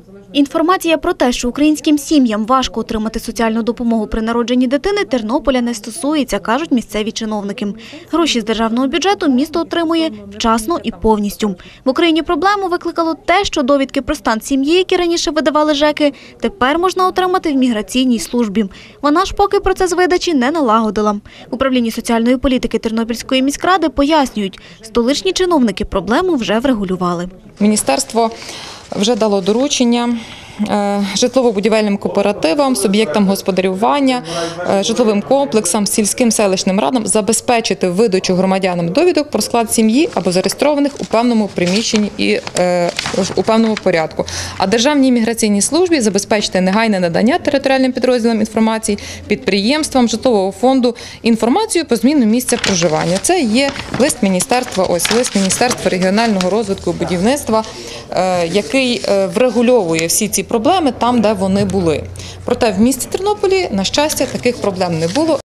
Інформація про те, що українським сім'ям важко отримати соціальну допомогу при народженні дитини, Тернополя не стосується, кажуть місцеві чиновники. Гроші з державного бюджету місто отримує вчасно і повністю. В Україні проблему викликало те, що довідки про стан сім'ї, які раніше видавали ЖЕКи, тепер можна отримати в міграційній службі. Вона ж поки процес видачі не налагодила. В управлінні соціальної політики Тернопільської міськради пояснюють, столичні чиновники проблему вже врегулювали. Міністерство вже дало доручення житлово-будівельним кооперативам, суб'єктам господарювання, житловим комплексам, сільським селищним радам забезпечити видачу громадянам довідок про склад сім'ї або зареєстрованих у певному приміщенні і у певному порядку. А Державній міграційній службі забезпечити негайне надання територіальним підрозділам інформації, підприємствам, житлового фонду інформацію по зміну місця проживання. Це є лист Міністерства регіонального розвитку і будівництва, який врегульовує всі ці проблеми там, де вони були. Проте в місті Тернополі, на щастя, таких проблем не було.